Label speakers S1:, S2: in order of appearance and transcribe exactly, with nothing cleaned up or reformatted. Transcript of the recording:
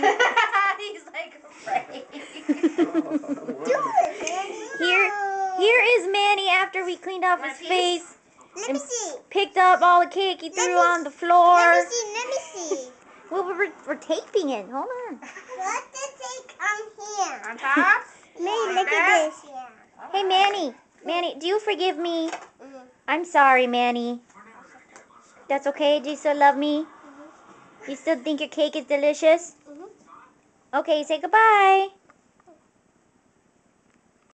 S1: He's like afraid.
S2: Here, here is Manny after we cleaned off his face.
S3: Let me see.
S2: Picked up all the cake he threw on the floor.
S3: Let me see. Let me see.
S2: Well, we're, we're taping it. Hold on.
S3: Put the tape on here.
S1: On top?
S3: Manny, look at this. Yeah.
S2: Hey, Manny. Manny, do you forgive me?
S3: Mm-hmm.
S2: I'm sorry, Manny. That's okay? Do you still love me?
S3: Mm-hmm.
S2: You still think your cake is delicious?
S3: Mm-hmm.
S2: Okay, say goodbye.